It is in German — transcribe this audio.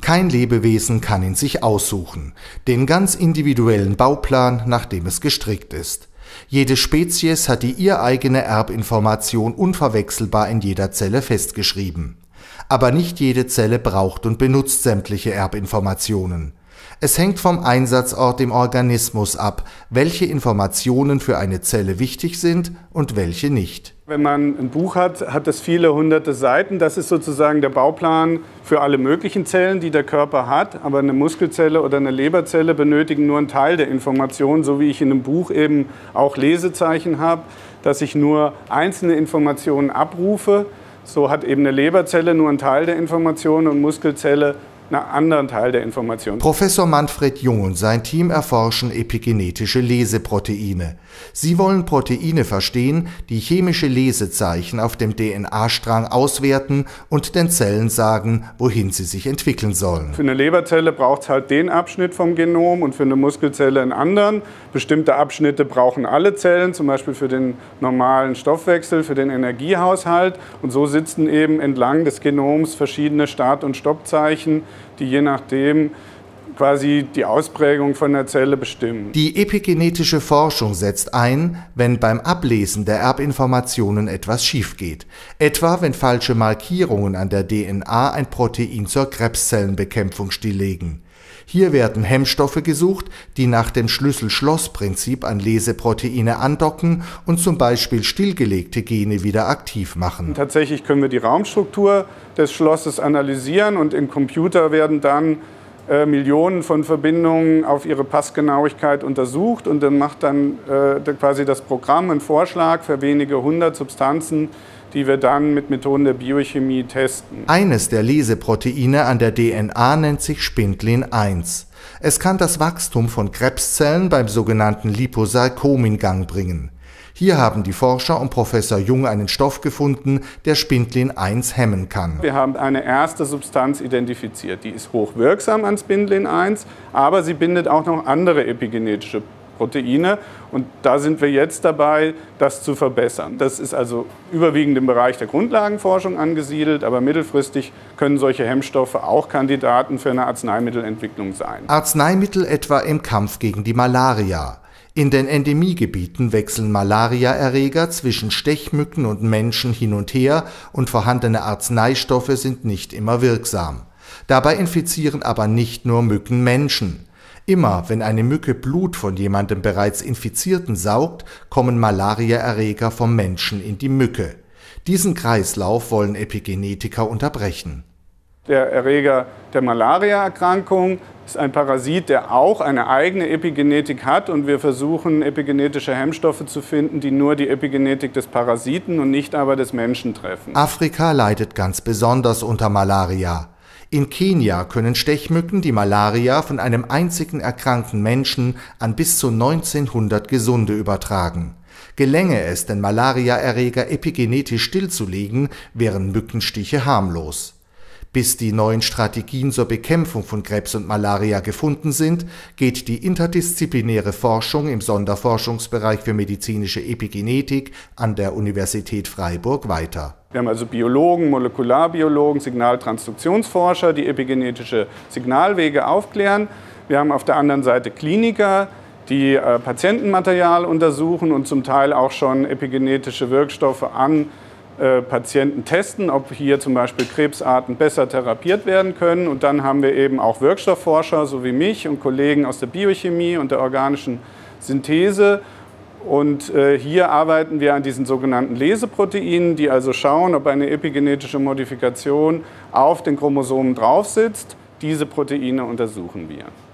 Kein Lebewesen kann ihn sich aussuchen, den ganz individuellen Bauplan, nach dem es gestrickt ist. Jede Spezies hat die ihr eigene Erbinformation unverwechselbar in jeder Zelle festgeschrieben. Aber nicht jede Zelle braucht und benutzt sämtliche Erbinformationen. Es hängt vom Einsatzort im Organismus ab, welche Informationen für eine Zelle wichtig sind und welche nicht. Wenn man ein Buch hat, hat es viele hunderte Seiten. Das ist sozusagen der Bauplan für alle möglichen Zellen, die der Körper hat. Aber eine Muskelzelle oder eine Leberzelle benötigen nur einen Teil der Informationen, so wie ich in einem Buch eben auch Lesezeichen habe, dass ich nur einzelne Informationen abrufe. So hat eben eine Leberzelle nur einen Teil der Informationen und Muskelzelle einen anderen Teil der Informationen. Professor Manfred Jung und sein Team erforschen epigenetische Leseproteine. Sie wollen Proteine verstehen, die chemische Lesezeichen auf dem DNA-Strang auswerten und den Zellen sagen, wohin sie sich entwickeln sollen. Für eine Leberzelle braucht es halt den Abschnitt vom Genom und für eine Muskelzelle einen anderen. Bestimmte Abschnitte brauchen alle Zellen, zum Beispiel für den normalen Stoffwechsel, für den Energiehaushalt. Und so sitzen eben entlang des Genoms verschiedene Start- und Stoppzeichen, die je nachdem quasi die Ausprägung von der Zelle bestimmen. Die epigenetische Forschung setzt ein, wenn beim Ablesen der Erbinformationen etwas schief geht. Etwa, wenn falsche Markierungen an der DNA ein Protein zur Krebszellenbekämpfung stilllegen. Hier werden Hemmstoffe gesucht, die nach dem Schlüssel-Schloss-Prinzip an Leseproteine andocken und zum Beispiel stillgelegte Gene wieder aktiv machen. Tatsächlich können wir die Raumstruktur des Schlosses analysieren und im Computer werden dann Millionen von Verbindungen auf ihre Passgenauigkeit untersucht und dann macht dann quasi das Programm einen Vorschlag für wenige hundert Substanzen, die wir dann mit Methoden der Biochemie testen. Eines der Leseproteine an der DNA nennt sich Spindlin 1. Es kann das Wachstum von Krebszellen beim sogenannten Liposarkom in Gang bringen. Hier haben die Forscher um Professor Jung einen Stoff gefunden, der Spindlin 1 hemmen kann. Wir haben eine erste Substanz identifiziert, die ist hochwirksam an Spindlin 1, aber sie bindet auch noch andere epigenetische Proteine und da sind wir jetzt dabei, das zu verbessern. Das ist also überwiegend im Bereich der Grundlagenforschung angesiedelt, aber mittelfristig können solche Hemmstoffe auch Kandidaten für eine Arzneimittelentwicklung sein. Arzneimittel etwa im Kampf gegen die Malaria. In den Endemiegebieten wechseln Malariaerreger zwischen Stechmücken und Menschen hin und her und vorhandene Arzneistoffe sind nicht immer wirksam. Dabei infizieren aber nicht nur Mücken Menschen. Immer, wenn eine Mücke Blut von jemandem bereits Infizierten saugt, kommen Malariaerreger vom Menschen in die Mücke. Diesen Kreislauf wollen Epigenetiker unterbrechen. Der Erreger der Malariaerkrankung ist ein Parasit, der auch eine eigene Epigenetik hat und wir versuchen, epigenetische Hemmstoffe zu finden, die nur die Epigenetik des Parasiten und nicht aber des Menschen treffen. Afrika leidet ganz besonders unter Malaria. In Kenia können Stechmücken die Malaria von einem einzigen erkrankten Menschen an bis zu 1900 Gesunde übertragen. Gelänge es, den Malariaerreger epigenetisch stillzulegen, wären Mückenstiche harmlos. Bis die neuen Strategien zur Bekämpfung von Krebs und Malaria gefunden sind, geht die interdisziplinäre Forschung im Sonderforschungsbereich für medizinische Epigenetik an der Universität Freiburg weiter. Wir haben also Biologen, Molekularbiologen, Signaltransduktionsforscher, die epigenetische Signalwege aufklären. Wir haben auf der anderen Seite Kliniker, die Patientenmaterial untersuchen und zum Teil auch schon epigenetische Wirkstoffe an Patienten testen, ob hier zum Beispiel Krebsarten besser therapiert werden können. Und dann haben wir eben auch Wirkstoffforscher, so wie mich und Kollegen aus der Biochemie und der organischen Synthese. Und hier arbeiten wir an diesen sogenannten Leseproteinen, die also schauen, ob eine epigenetische Modifikation auf den Chromosomen drauf sitzt. Diese Proteine untersuchen wir.